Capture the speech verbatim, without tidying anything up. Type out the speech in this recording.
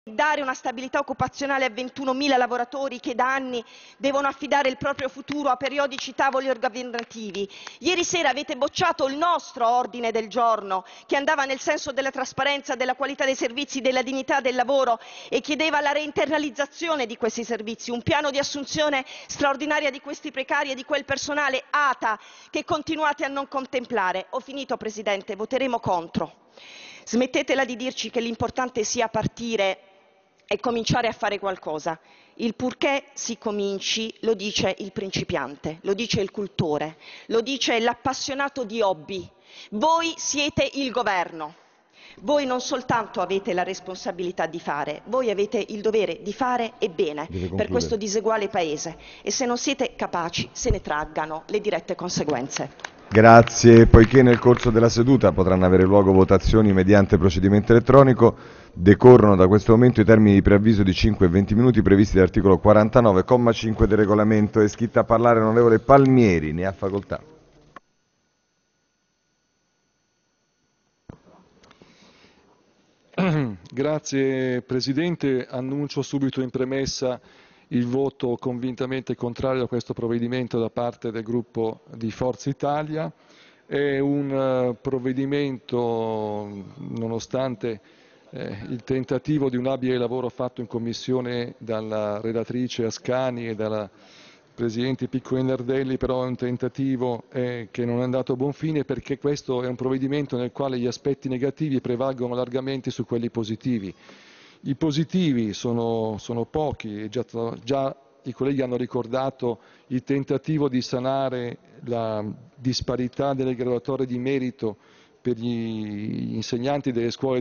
dare una stabilità occupazionale a ventunomila lavoratori che da anni devono affidare il proprio futuro a periodici tavoli governativi. Ieri sera avete bocciato il nostro ordine del giorno che andava nel senso della trasparenza, della qualità dei servizi, della dignità del lavoro e chiedeva la reinternalizzazione di questi servizi, un piano di assunzione straordinaria di questi precari e di quel personale A T A che continuate a non contemplare. Ho finito, Presidente, voteremo contro. Smettetela di dirci che l'importante sia partire e cominciare a fare qualcosa. Il purché si cominci lo dice il principiante, lo dice il cultore, lo dice l'appassionato di hobby. Voi siete il governo. Voi non soltanto avete la responsabilità di fare, voi avete il dovere di fare e bene per questo diseguale Paese e se non siete capaci se ne traggano le dirette conseguenze. Grazie. Poiché nel corso della seduta potranno avere luogo votazioni mediante procedimento elettronico, decorrono da questo momento i termini di preavviso di cinque e venti minuti previsti dall'articolo quarantanove, comma cinque del regolamento. È iscritta a parlare l'onorevole Palmieri, ne ha facoltà. Grazie Presidente, annuncio subito in premessa il voto convintamente contrario a questo provvedimento da parte del gruppo di Forza Italia. È un uh, provvedimento, nonostante eh, il tentativo di un abile lavoro fatto in Commissione dalla relatrice Ascani e dalla Presidente Picco Nardelli, però è un tentativo eh, che non è andato a buon fine perché questo è un provvedimento nel quale gli aspetti negativi prevalgono largamente su quelli positivi. I positivi sono, sono pochi, e già, già i colleghi hanno ricordato il tentativo di sanare la disparità delle graduatorie di merito per gli insegnanti delle scuole